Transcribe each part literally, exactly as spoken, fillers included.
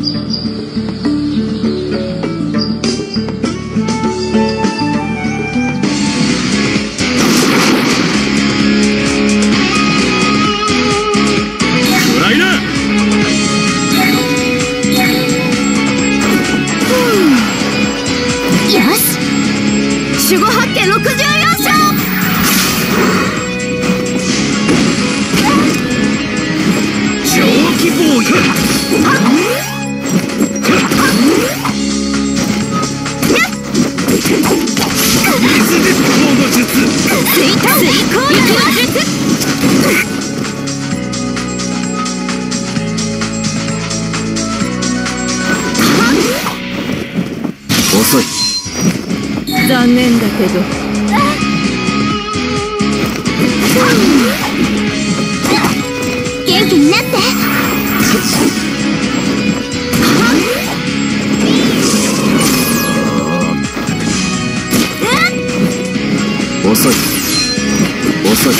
残念だけど。元気になって。 遅い遅い。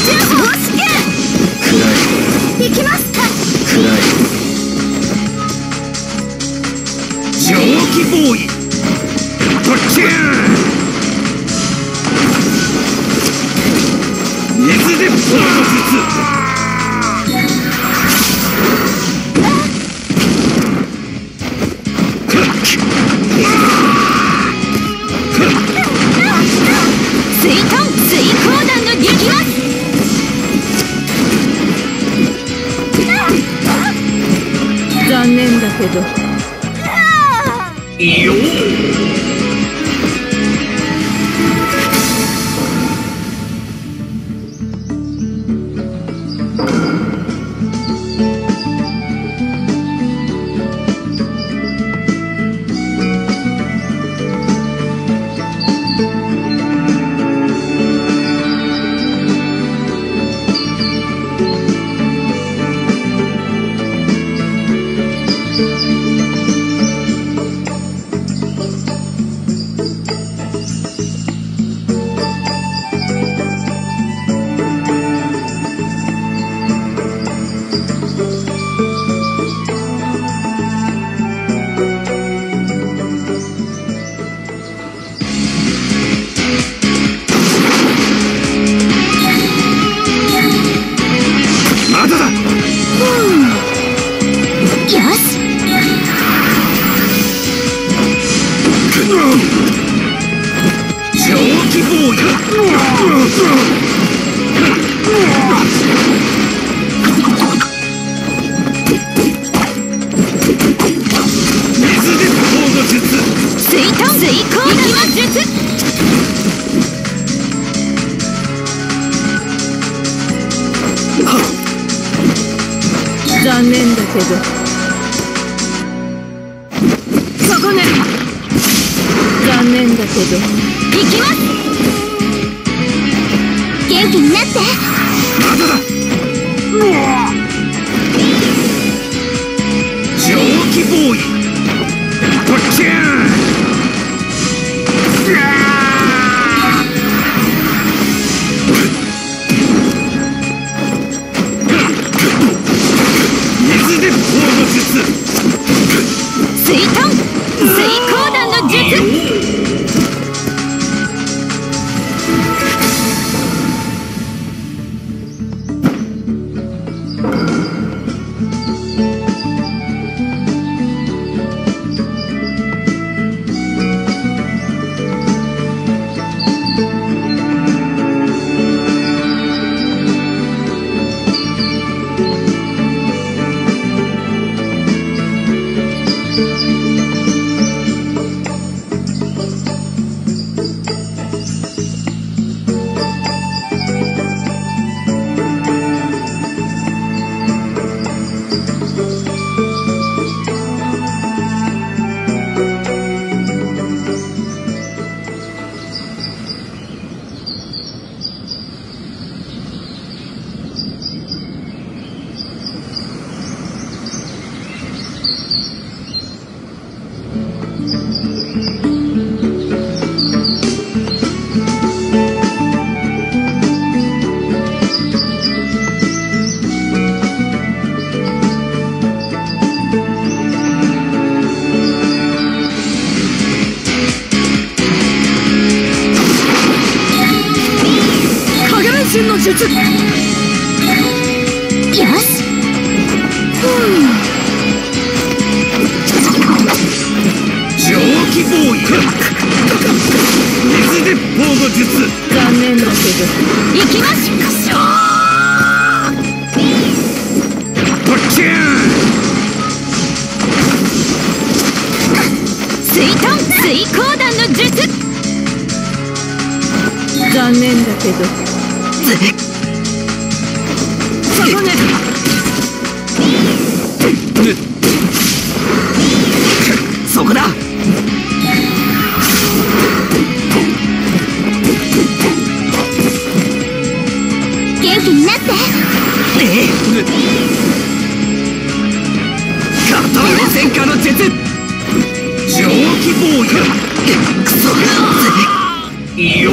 暗い。 行きます。 暗い。 蒸気ボーイこっちや水で砲の術。 水遁水光弾の撃破。残念だけど。 いいよ。 残念だけど。そこね。残念だけど。行きます。元気になって。 まだだ。蒸気ボーイこっちや水で砲の術。 水遁水光弾の術。 術。よし。ふう。 蒸気ボーイ。水鉄砲の術。 残念だけど行きましょう。 こっちー水遁水光弾の術。残念だけどそこね。 そこだ。 元気になって。 ええ。加藤戦火の術。蒸気ボーイ。くそ。いいよ。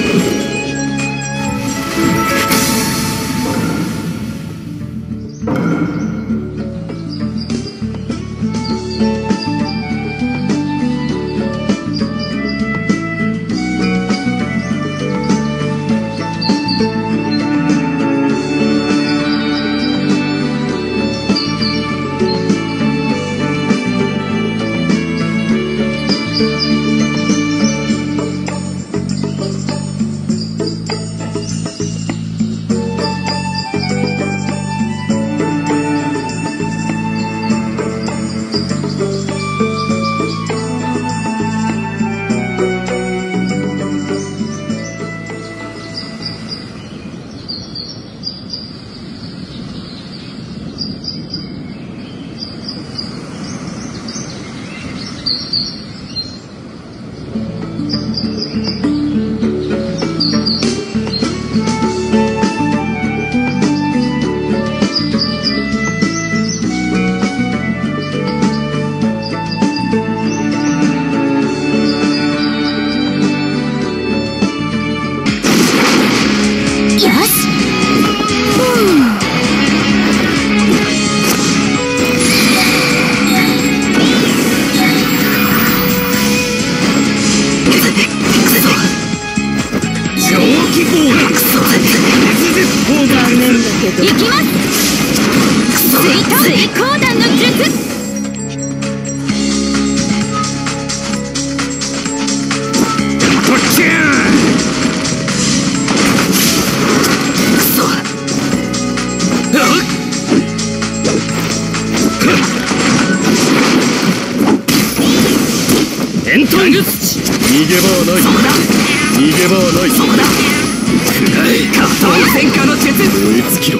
逃げ場はない。逃げ場はない。そこだ。 加藤戦火の術。 燃え尽きろ。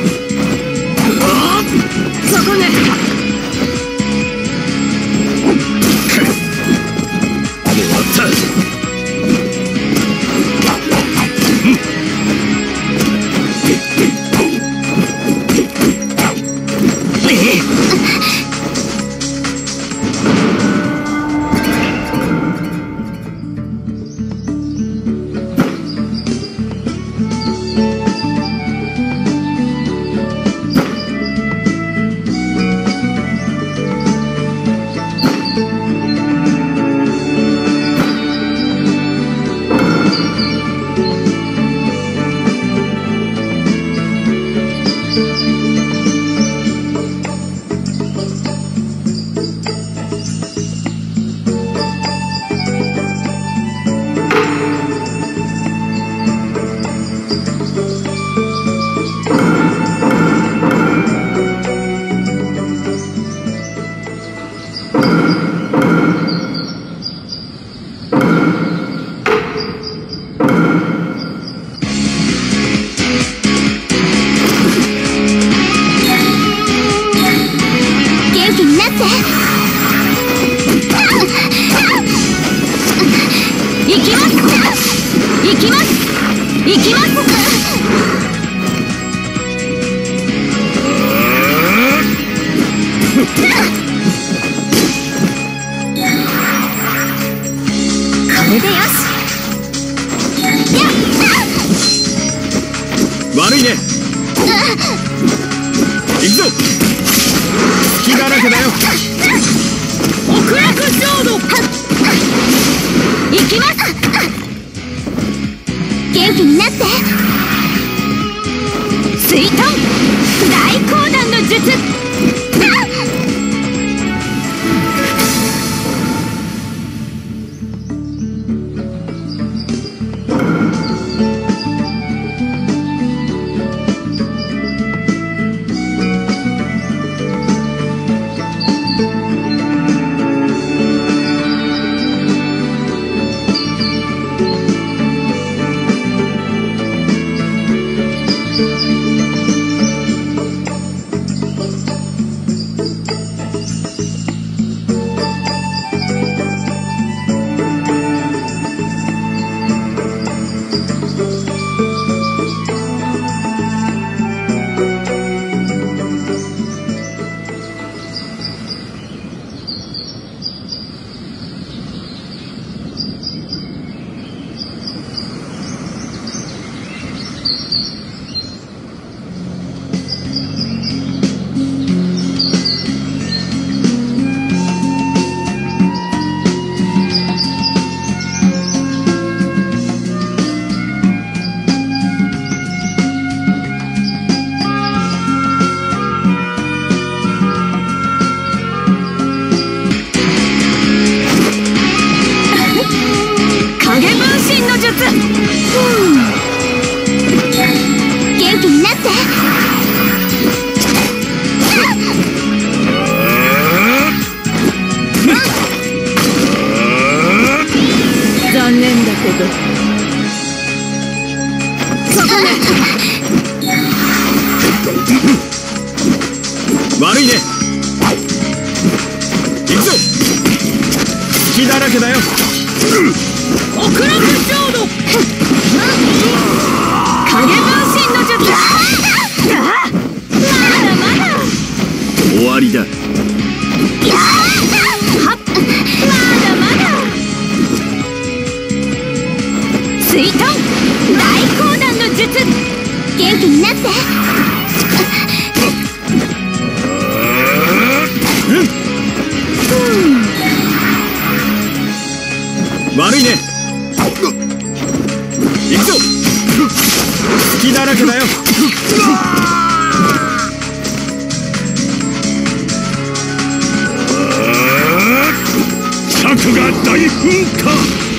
そこね。 終わった。 悪いね。行くぞ。隙だらけだよ。 極楽浄土。行きます。元気になって。 水遁大講談の術。元気になって。残念だけどそこね。 悪いね。行くぞ。隙だらけだよ。 オクラク浄土影分身の術。まだまだ終わりだ。 はっまだまだ水遁大講談の術。元気になって。 悪いね。行くぞ。隙だらけだよ。 策が大風化。